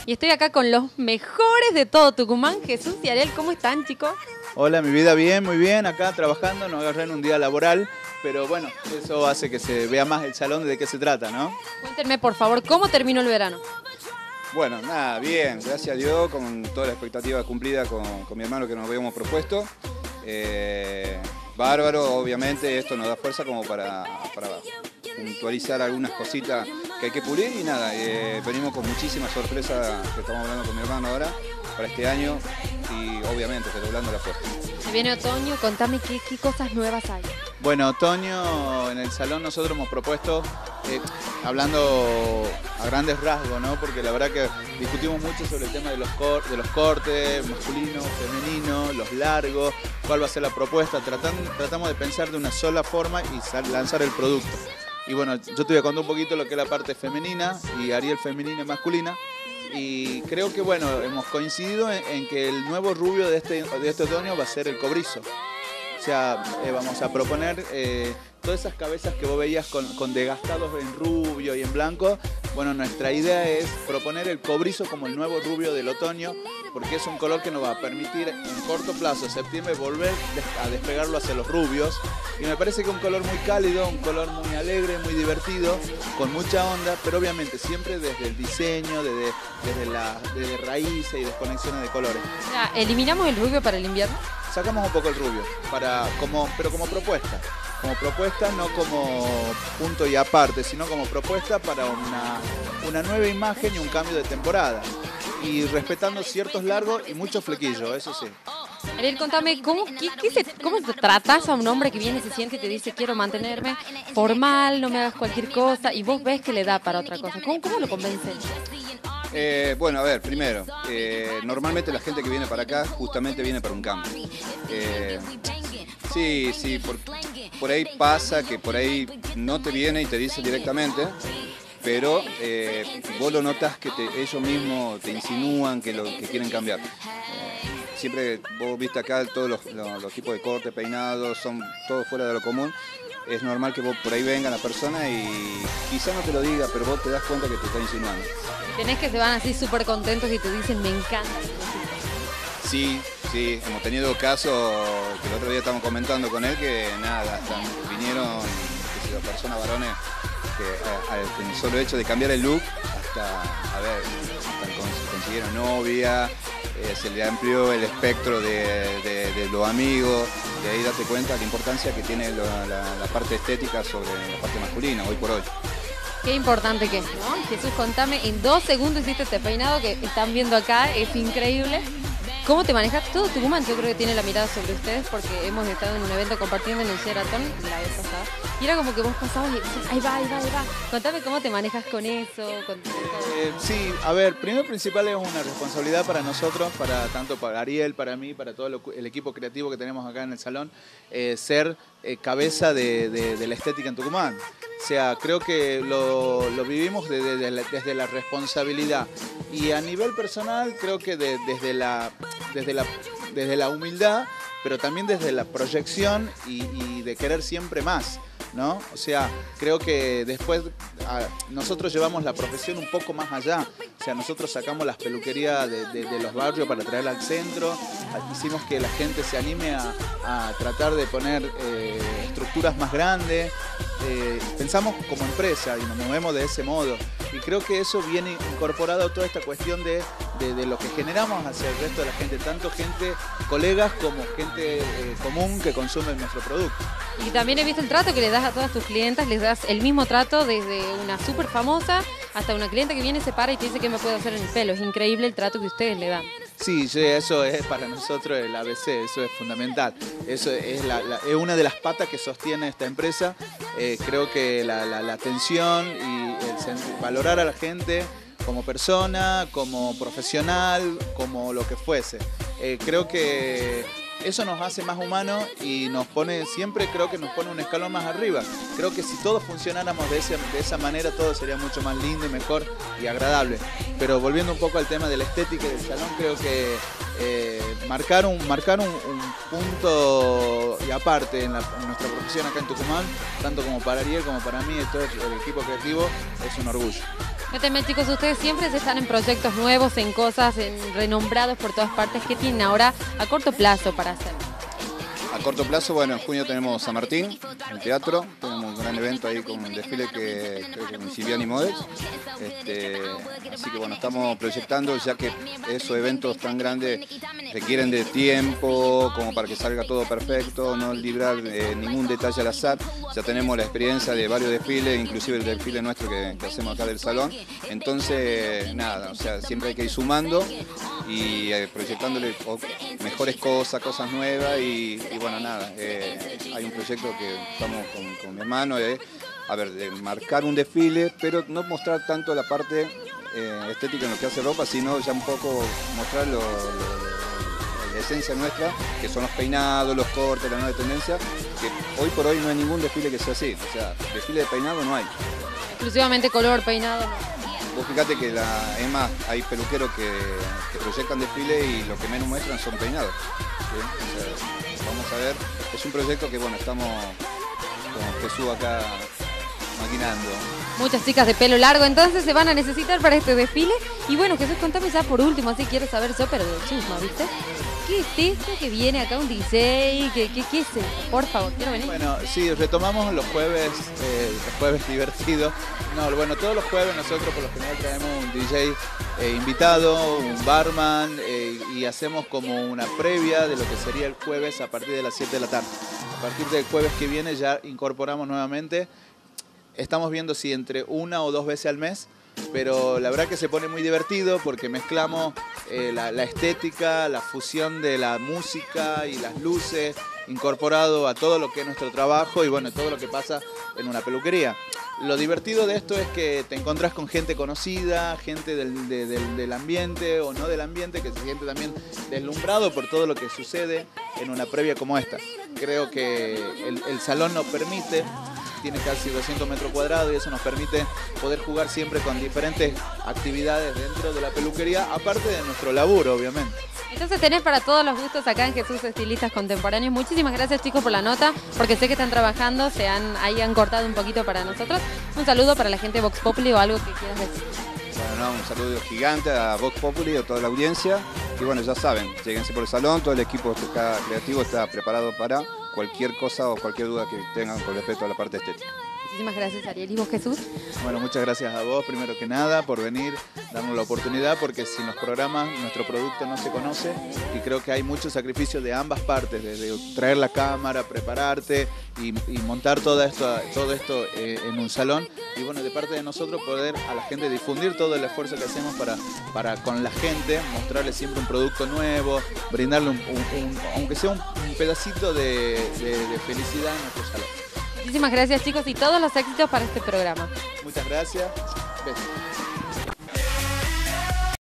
Y estoy acá con los mejores de todo Tucumán, Jesús y Ariel. ¿Cómo están, chicos? Hola, mi vida, bien, muy bien. Acá trabajando, nos agarré en un día laboral, pero bueno, eso hace que se vea más el salón de qué se trata, ¿no? Cuéntenme, por favor, ¿cómo terminó el verano? Bueno, nada, bien, gracias a Dios, con toda la expectativa cumplida con mi hermano que nos habíamos propuesto. Bárbaro, obviamente, esto nos da fuerza como para puntualizar algunas cositas que hay que pulir y nada, venimos con muchísimas sorpresas que estamos hablando con mi hermano ahora para este año y obviamente redoblando la apuesta. Se viene otoño, contame qué cosas nuevas hay. Bueno, otoño en el salón nosotros hemos propuesto, hablando a grandes rasgos, ¿no? Porque la verdad que discutimos mucho sobre el tema de los cortes, masculino, femenino, los largos, cuál va a ser la propuesta. Tratamos de pensar de una sola forma y lanzar el producto. Y bueno, yo te voy a contar un poquito lo que es la parte femenina y Ariel femenina y masculina. Y creo que bueno, hemos coincidido en que el nuevo rubio de este otoño va a ser el cobrizo. O sea, vamos a proponer todas esas cabezas que vos veías con desgastados en rubio y en blanco. Bueno, nuestra idea es proponer el cobrizo como el nuevo rubio del otoño, porque es un color que nos va a permitir en corto plazo, septiembre, volver a despegarlo hacia los rubios. Y me parece que es un color muy cálido, un color muy alegre, muy divertido, con mucha onda, pero obviamente siempre desde el diseño, desde raíces y desconexiones de colores. O sea, ¿eliminamos el rubio para el invierno? Sacamos un poco el rubio, pero como propuesta. Como propuesta, no como punto y aparte, sino como propuesta para una nueva imagen y un cambio de temporada. Y respetando ciertos largos y muchos flequillos, eso sí. Ariel, contame, ¿cómo te tratás a un hombre que viene, se siente y te dice quiero mantenerme formal, no me hagas cualquier cosa, y vos ves que le da para otra cosa? ¿Cómo lo convences? Bueno, a ver, primero, normalmente la gente que viene para acá justamente viene para un cambio. Sí, por ahí pasa que por ahí no te viene y te dice directamente, pero vos lo notas que ellos mismos te insinúan que quieren cambiar. Siempre vos viste acá todos los tipos de corte, peinados, son todos fuera de lo común. Es normal que vos por ahí venga la persona y quizás no te lo diga, pero vos te das cuenta que te está insinuando. Tenés que se van así súper contentos y te dicen me encanta. Sí, hemos tenido casos que el otro día estábamos comentando con él que nada, vinieron personas varones que con el solo hecho de cambiar el look hasta consiguieron novia, se le amplió el espectro de los amigos, de ahí date cuenta de la importancia que tiene la parte estética sobre la parte masculina hoy por hoy. Qué importante que es, ¿no? Jesús, contame, en 2 segundos hiciste este peinado que están viendo acá, es increíble. ¿Cómo te manejas? Todo Tucumán yo creo que tiene la mirada sobre ustedes porque hemos estado en un evento compartiendo en el Sheraton la vez pasada. Y era como que vos pasabas y decías, ahí va. Contame cómo te manejas con eso. Sí, a ver, primero principal es una responsabilidad para nosotros, tanto para Ariel, para mí, para todo el equipo creativo que tenemos acá en el salón, ser cabeza de la estética en Tucumán. O sea, creo que lo vivimos desde la responsabilidad. Y a nivel personal, creo que desde la humildad, pero también desde la proyección y de querer siempre más, ¿no? O sea, creo que después nosotros llevamos la profesión un poco más allá. O sea, nosotros sacamos las peluquerías de los barrios para traerla al centro. Hicimos que la gente se anime a tratar de poner estructuras más grandes. Pensamos como empresa y nos movemos de ese modo. Y creo que eso viene incorporado a toda esta cuestión de lo que generamos hacia el resto de la gente, tanto gente, colegas, como gente común que consume nuestro producto. Y también he visto el trato que le das a todas tus clientas, les das el mismo trato desde una súper famosa hasta una clienta que viene, se para y te dice qué me puedo hacer en el pelo. Es increíble el trato que ustedes le dan. Sí, eso es para nosotros el ABC, eso es fundamental. Eso es una de las patas que sostiene esta empresa. Creo que la atención y valorar a la gente como persona, como profesional, como lo que fuese. Creo que eso nos hace más humanos y creo que nos pone un escalón más arriba. Creo que si todos funcionáramos de esa manera, todo sería mucho más lindo y mejor y agradable. Pero volviendo un poco al tema de la estética del salón, creo que marcar un punto y aparte en nuestra profesión acá en Tucumán, tanto como para Ariel como para mí y todo el equipo creativo, es un orgullo. Cuéntenme, chicos, ustedes siempre están en proyectos nuevos, en cosas, en renombrados por todas partes. ¿Qué tienen ahora a corto plazo para hacer? A corto plazo, bueno, en junio tenemos San Martín, el teatro, tenemos un gran evento ahí con un desfile que creo que con Silviani Models. Así que bueno, estamos proyectando, ya que esos eventos tan grandes requieren de tiempo, como para que salga todo perfecto, no librar ningún detalle al azar. Ya tenemos la experiencia de varios desfiles, inclusive el desfile nuestro que hacemos acá del salón. Entonces, nada, o sea, siempre hay que ir sumando y proyectándole mejores cosas nuevas y bueno, nada, hay un proyecto que estamos con mi hermano, de marcar un desfile, pero no mostrar tanto la parte estética en lo que hace ropa, sino ya un poco mostrar la esencia nuestra, que son los peinados, los cortes, la nueva tendencia, que hoy por hoy no hay ningún desfile que sea así, o sea, desfile de peinado no hay. Exclusivamente color, peinado, ¿no? Vos fíjate que es más, hay peluqueros que proyectan desfile y lo que menos muestran son peinados. ¿Sí? O sea, vamos a ver, es un proyecto que bueno, estamos con Jesús acá maquinando. Muchas chicas de pelo largo entonces se van a necesitar para este desfile. Y bueno, Jesús, contame ya por último, así quiero saber yo, pero de chusma, ¿viste? ¿Qué es esto que viene acá un DJ? ¿Qué es eso? Por favor, quiero venir. Bueno, sí, retomamos los jueves divertidos. No, bueno, todos los jueves nosotros por lo general traemos un DJ invitado, un barman, y hacemos como una previa de lo que sería el jueves a partir de las 7 de la tarde. A partir del jueves que viene ya incorporamos nuevamente. Estamos viendo si entre 1 o 2 veces al mes, pero la verdad que se pone muy divertido porque mezclamos la estética, la fusión de la música y las luces, incorporado a todo lo que es nuestro trabajo y bueno, todo lo que pasa en una peluquería. Lo divertido de esto es que te encontrás con gente conocida, gente del ambiente o no del ambiente, que se siente también deslumbrado por todo lo que sucede en una previa como esta. Creo que el salón nos permite, tiene casi 200 metros cuadrados y eso nos permite poder jugar siempre con diferentes actividades dentro de la peluquería, aparte de nuestro laburo, obviamente. Entonces tenés para todos los gustos acá en Jesús Estilistas Contemporáneos. Muchísimas gracias, chicos, por la nota, porque sé que están trabajando, ahí han cortado un poquito para nosotros. Un saludo para la gente de Vox Populi o algo que quieras decir. Bueno, un saludo gigante a Vox Populi y a toda la audiencia. Y bueno, ya saben, lléguense por el salón, todo el equipo creativo está preparado para cualquier cosa o cualquier duda que tengan con respecto a la parte estética. Muchísimas gracias, Ariel. ¿Y vos, Jesús? Bueno, muchas gracias a vos, primero que nada, por venir, darnos la oportunidad, porque sin los programas nuestro producto no se conoce y creo que hay mucho sacrificio de ambas partes, desde traer la cámara, prepararte y montar todo esto en un salón. Y bueno, de parte de nosotros poder a la gente difundir todo el esfuerzo que hacemos para con la gente, mostrarle siempre un producto nuevo, brindarle aunque sea un pedacito de felicidad en nuestro salón. Muchísimas gracias, chicos, y todos los éxitos para este programa. Muchas gracias. Besos.